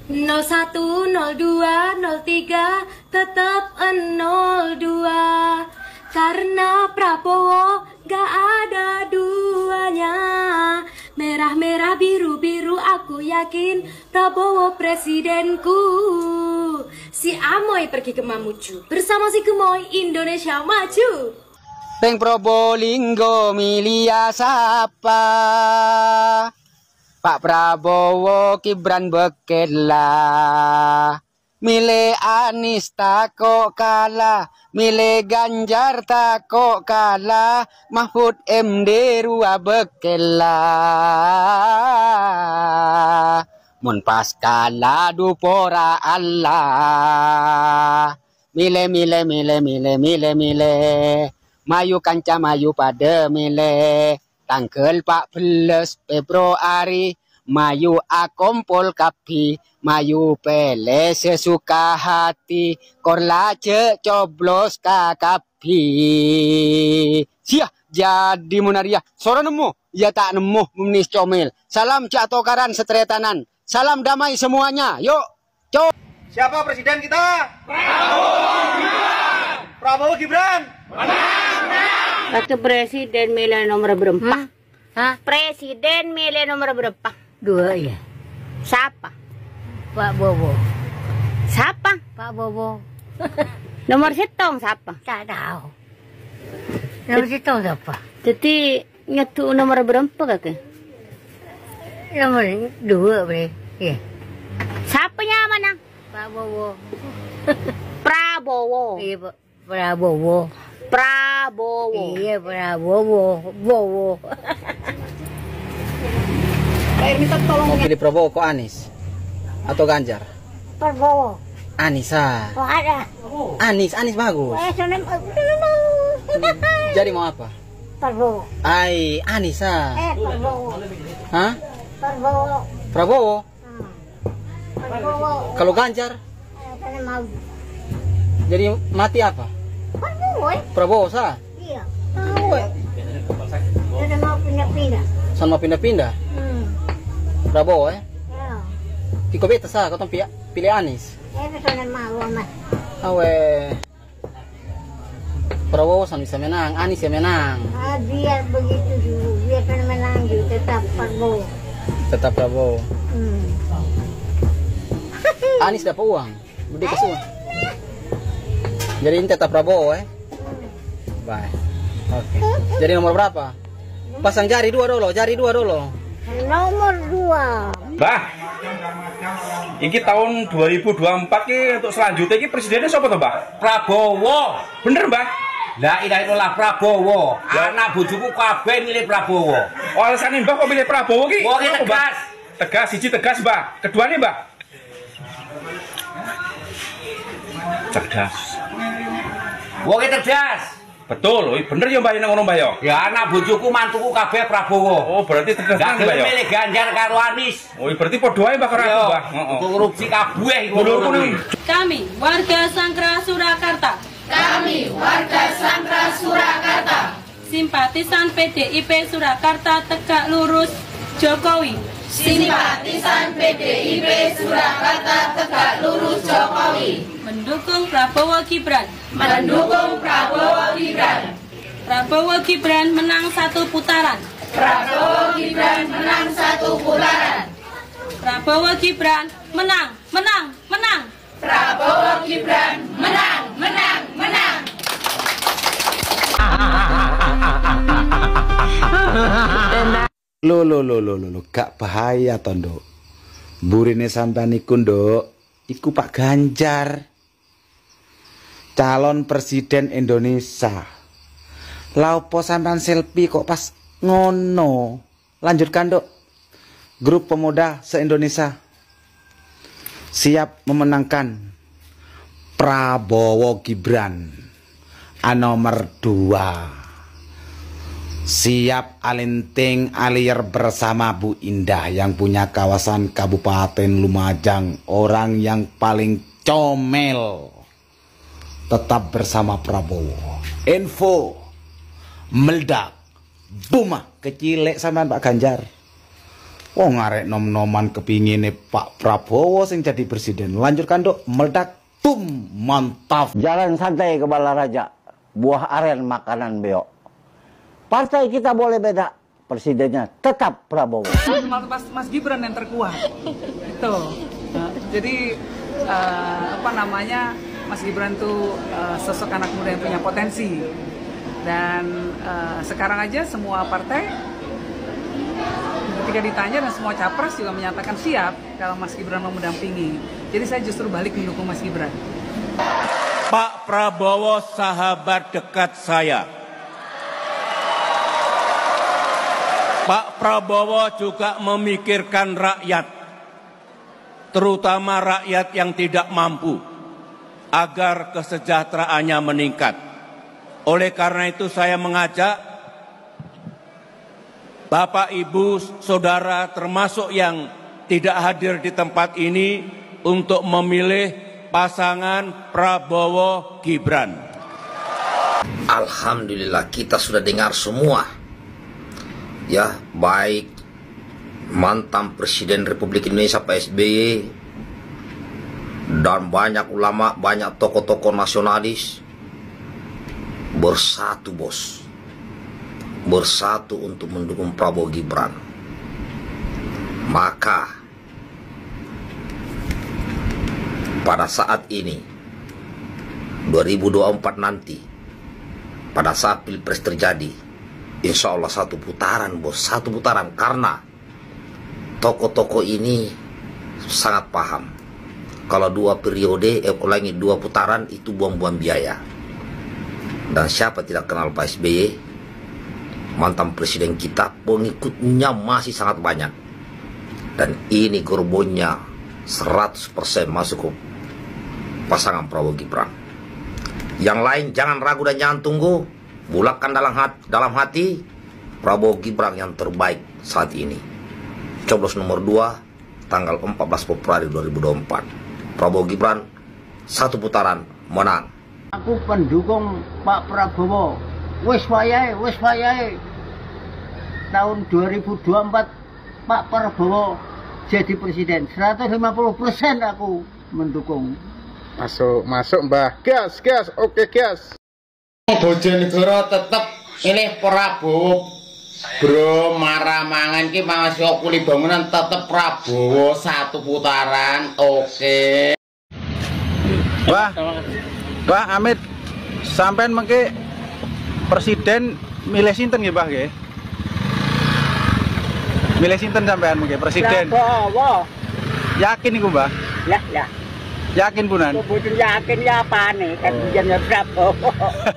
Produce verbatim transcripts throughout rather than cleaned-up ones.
nol satu, nol dua, nol tiga, tetap nol dua. Karena Prabowo gak ada duanya. Merah-merah biru-biru aku yakin Prabowo presidenku. Si Amoy pergi ke Mamuju, bersama si Gemoy Indonesia maju. Teng Probolinggo milia siapa? Pak Prabowo Gibran Bekela. Milih Anies takok kalah, milih Ganjar takok kalah, Mahfud M D Rua Bekela. Mun pas kalah dupora Allah. Milih milih milih milih milih milih. Mayu kanca mayu pada milih. Tanggal empat belas Februari mayu akompol kapi, mayu pele sesuka hati, korlace coblos kakapi. Siah jadi munaria, sore nemu, ya tak nemu menis comel. Salam cak tokaran setretanan, salam damai semuanya, yuk, cok. Siapa presiden kita? Prabowo Gibran. Prabowo Gibran. Menang, menang. Waktu presiden milih nomor berapa? Hmm? Hah? Presiden milih nomor berapa? Dua ya. Siapa? Pak Bowo. Siapa? Pak Bowo. Nomor setong siapa? Tak tahu. Nomor situ siapa? Jadi nyetu nomor berapa kakek? Nomor dua boleh. Ya. Siapanya mana? Pak Bowo. Prabowo. Iya Pak. Prabowo. Prabowo. Iya Prabowo. Bowo. Mau pilih Prabowo kok Anies? Atau Ganjar? Prabowo. Anies ah. Oh ada. Anis, Anis bagus. Eh sana. Jadi mau apa? Prabowo. Ai, Anis ah. Eh Prabowo. Hah? Prabowo. Prabowo? Prabowo. Kalau Ganjar? Eh sana mau. Jadi mati apa? Prabowo. eh? Prabowo sah? Iya. Tahu eh. Sana mau pindah-pindah. Sama pindah-pindah. Hmm. Prabowo eh. Ya. Kiko beta sah, kau pilih pilih Anies. Eh sana mau mas. Awe. Prabowo sama bisa menang, Anies ya menang. Ah, biar begitu dulu, biar kan menang juga tetap Prabowo. Tetap Prabowo. Hmm. Anies dapat uang, budi kasih uang. Jadi ini tetap Prabowo eh. Bye. Oke. Jadi nomor berapa? Pasang jari dua dulu, jari dua dulu. Nomor dua. Bah, ini tahun dua ribu dua puluh empat ki untuk selanjutnya ki presidennya siapa tuh, Mbah? Prabowo. Bener, Mbah? La ilaha illallah Prabowo. Anak bojoku kabeh milih Prabowo. Oh, alasannya Mbah kok pilih Prabowo ki? Wong iki Apa, Mbah? tegas. Tegas, siji tegas, Mbah. Keduanya, Mbah? Cerdas. Wong iki cerdas. Betul, oh, bener ya Mbah yang ngono Mbah ya? Ya anak bojoku mantuku kabeh Prabowo. Oh, berarti tegas Gak Mbah gelem ya? milih Ganjar karo Anies. Oh, berarti padha ae Mbah karo aku, Mbah. Heeh. Korupsi kabeh iku. Dulurku nih. Kami warga Sangkra Surakarta, Kami warga Sangkra Surakarta, simpatisan P D I P Surakarta tegak lurus Jokowi, simpatisan P D I P Surakarta tegak lurus Jokowi, mendukung Prabowo Gibran. mendukung Prabowo Gibran. Prabowo Gibran menang satu putaran. Prabowo Gibran menang satu putaran. Prabowo Gibran menang, menang, menang. Prabowo Gibran menang, menang, menang. Lo lo lo lo lo gak bahaya tondo. Burine sampean iku nduk, iku Pak Ganjar. Calon presiden Indonesia. Lah opo sampean selfie kok pas ngono? Lanjutkan, Dok. Grup pemuda se-Indonesia siap memenangkan Prabowo Gibran nomor dua. Siap alinting alir bersama Bu Indah yang punya kawasan Kabupaten Lumajang, orang yang paling comel. Tetap bersama Prabowo. Info meledak, buma kecilek sama Pak Ganjar. Oh ngarek nom-noman kepingine Pak Prabowo sing jadi presiden. Lanjutkan dok, meledak, tum, mantap. Jalan santai ke Balaraja, buah aren makanan beok. Partai kita boleh beda, presidennya tetap Prabowo. Mas, Mas Gibran yang terkuat, itu. Nah, jadi uh, apa namanya, Mas Gibran tuh uh, sosok anak muda yang punya potensi. Dan uh, sekarang aja semua partai ketika ditanya dan semua capres juga menyatakan siap kalau Mas Gibran mau mendampingi. Jadi saya justru balik mendukung Mas Gibran. Pak Prabowo sahabat dekat saya. Pak Prabowo juga memikirkan rakyat, terutama rakyat yang tidak mampu, agar kesejahteraannya meningkat. Oleh karena itu saya mengajak Bapak, Ibu, Saudara termasuk yang tidak hadir di tempat ini untuk memilih pasangan Prabowo Gibran. Alhamdulillah kita sudah dengar semua, ya, baik mantan Presiden Republik Indonesia Pak S B Y dan banyak ulama, banyak tokoh-tokoh nasionalis bersatu, bos, bersatu untuk mendukung Prabowo Gibran. Maka pada saat ini dua ribu dua puluh empat nanti, pada saat Pilpres terjadi, insya Allah satu putaran, bos, satu putaran, karena tokoh-tokoh ini sangat paham kalau dua periode, eh, ulangi dua putaran itu buang-buang biaya. Dan siapa tidak kenal Pak S B Y, mantan presiden kita, pengikutnya masih sangat banyak. Dan ini gerbongnya seratus persen masuk ke pasangan Prabowo Gibran. Yang lain jangan ragu dan jangan tunggu, bulatkan dalam hati, dalam hati Prabowo Gibran yang terbaik saat ini. Coblos nomor dua tanggal empat belas Februari dua ribu dua puluh empat. Prabowo Gibran satu putaran menang. Aku pendukung Pak Prabowo. Wis wayahe, wis wayahe. Tahun dua ribu dua puluh empat Pak Prabowo jadi presiden. seratus lima puluh persen aku mendukung. Masuk, masuk Mbah. Gas, gas. Oke, gas. Bojonegoro tetep milih Prabowo. Bro, marah mangan ki masih kuli bangunan tetep Prabowo satu putaran. Oke. Wah. Wah, Amit, sampean mengke presiden milih sinten nggih, Mbah nggih? Milih sinten sampean mengke presiden? Prabowo. Yakin iku, Mbah? Lah, lah. Yakin punan? Kudu yakin ya apane, kan jenenge Prabowo.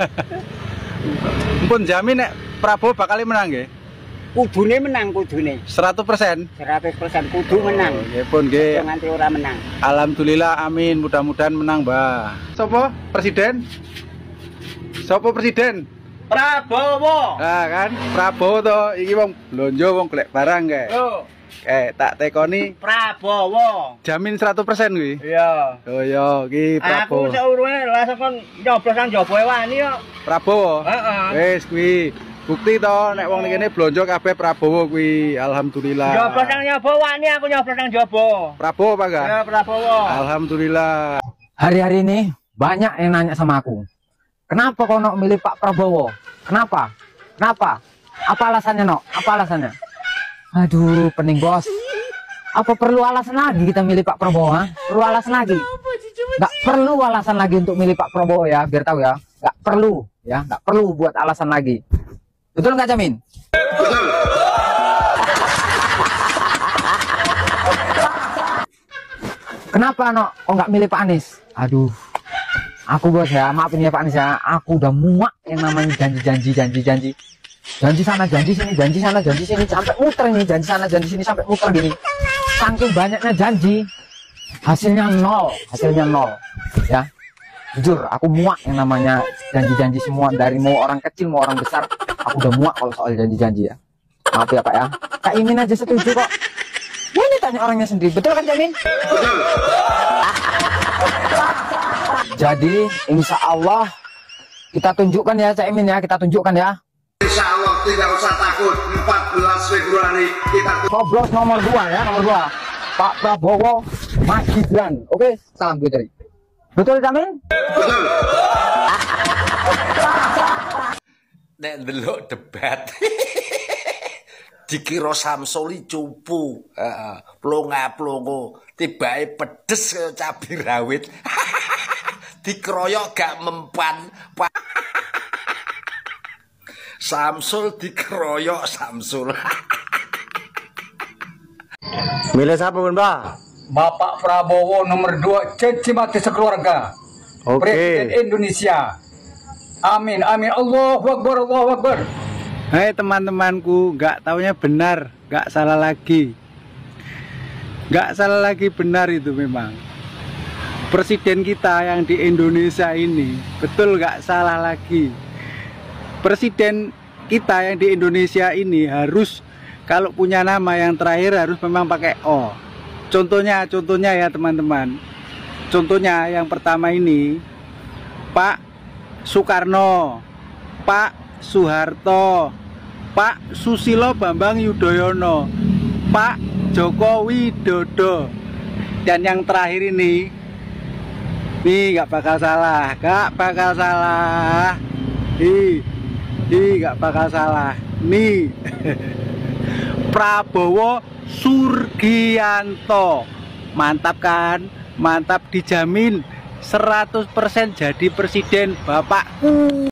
Mpun jamin nek Prabowo bakal menang nggih? Kudune menang, kudune. seratus persen? seratus persen kudu menang. Nggih pun nggih. Nganti ora menang. Alhamdulillah, amin. Mudah-mudahan menang, Mbah. Sopo presiden? Sopo presiden? Prabowo. Nah kan, Prabowo to, iki wong blonjo wong golek barang kae. Loh. Eh, tak tekoni Prabowo. jamin seratus persen kuwi. Iya. Oh iya, iki Prabowo. Aku saurune langsung kon nyoblos nang jaba wani kok. Prabowo. Heeh. Wis kuwi. Bukti to nek wong kene blonjo kabeh Prabowo kuwi. Alhamdulillah. Nyoblos nang jaba wani, aku nyoblos nang jaba. Prabowo apa enggak? Ya, Prabowo. Alhamdulillah. Hari-hari ini banyak yang nanya sama aku. Kenapa kau nok milih Pak Prabowo? Kenapa? Kenapa? Apa alasannya, Nok? Apa alasannya? Aduh, pening bos. Apa perlu alasan lagi kita milih Pak Prabowo? Ha? Perlu alasan lagi? Nggak perlu alasan lagi untuk milih Pak Prabowo ya, biar tahu ya. Nggak perlu, ya. Nggak perlu buat alasan lagi. Betul nggak, Jamin? Betul. Kenapa, Nok? Kok nggak milih Pak Anies? Aduh, aku bos ya, maafin ya Pak Anies ya. Aku udah muak yang namanya janji-janji, janji-janji. Janji sana, janji sini, janji sana, janji sini, sampai muter ini, janji sana, janji sini, sampai muter gini. Saking banyaknya janji, hasilnya nol, hasilnya nol, ya. Jujur, aku muak yang namanya janji-janji semua, dari mau orang kecil, mau orang besar. Aku udah muak kalau soal janji-janji ya. Maaf ya Pak ya. Kak Imin aja setuju kok. Ya ini tanya orangnya sendiri, betul kan Jamin? Betul. Jadi, insya Allah kita tunjukkan ya Cak Imin ya, kita tunjukkan ya. Insya Allah tidak usah takut. empat belas Februari kita coblos nomor dua ya, nomor dua. Pak Prabowo, Mas Gibran. Oke, salam gue dari. Betul, Jamin? Betul. Nek ndelok debat. Dikira Samsuli cupu, heeh, plonga-plongo, tibake pedes kaya cabai rawit. Dikeroyok gak mempan. Samsul dikeroyok Samsul. Milih siapa pun, Mbak? Bapak Prabowo nomor dua, caci mati sekeluarga. Oke. Presiden Indonesia. Amin, amin. Allahu Akbar, Allahu Akbar. Hai teman-temanku, gak taunya benar, gak salah lagi. Gak salah lagi, benar itu memang. Presiden kita yang di Indonesia ini, betul gak salah lagi. Presiden kita yang di Indonesia ini harus, kalau punya nama yang terakhir harus memang pakai O. Contohnya, contohnya ya teman-teman. Contohnya yang pertama ini, Pak Soekarno, Pak Soeharto, Pak Susilo Bambang Yudhoyono, Pak Joko Widodo. Dan yang terakhir ini, nih gak bakal salah, gak bakal salah. Ih, ih gak bakal salah. Nih, Prabowo Sugianto. Mantap kan? Mantap, dijamin seratus persen jadi presiden bapakku.